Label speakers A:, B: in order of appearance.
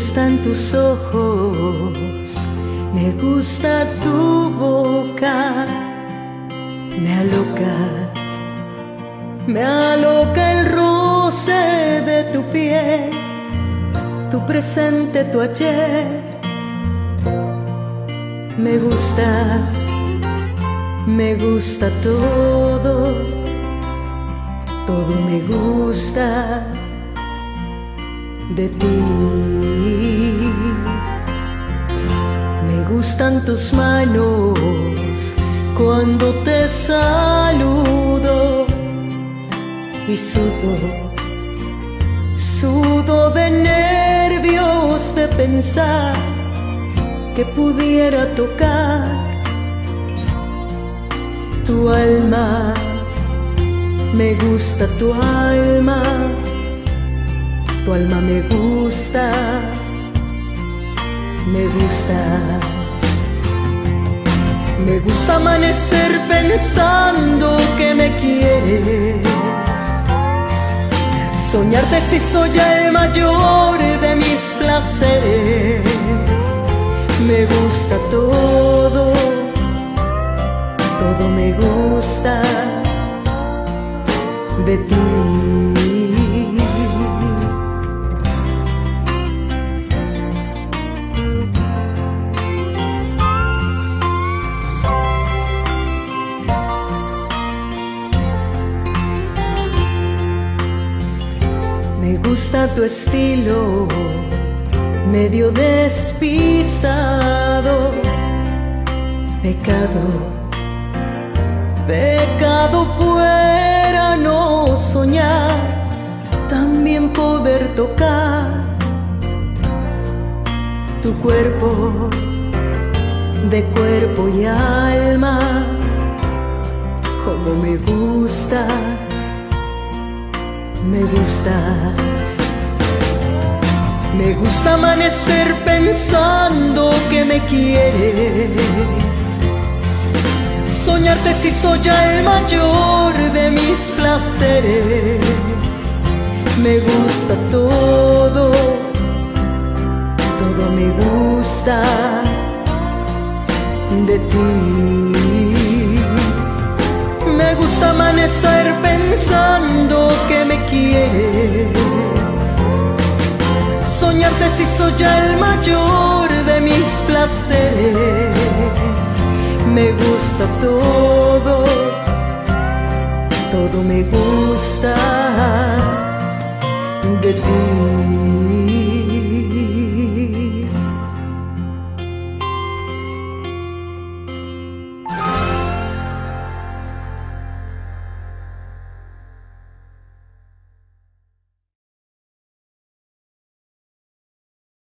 A: gustan tus ojos, me gusta tu boca, me aloca el roce de tu piel, tu presente, tu ayer. Me gusta todo, todo me gusta de ti. Me gustan tus manos cuando te saludo y sudo de nervios de pensar que pudiera tocar tu alma. Me gusta tu alma me gusta, me gustas. Me gusta amanecer pensando que me quieres, soñarte si soy el mayor de mis placeres. Me gusta todo, todo me gusta de ti. Me gusta tu estilo, medio despistado. Pecado fuera no soñar, también poder tocar tu cuerpo, de cuerpo y alma. Como me gustas, me gustas. Me gusta amanecer pensando que me quieres, soñarte si soy ya el mayor de mis placeres. Me gusta todo, todo me gusta de ti. Me gusta amanecer pensando que me quieres, soñarte si soy ya el mayor de mis placeres. Me gusta todo, todo me gusta de ti.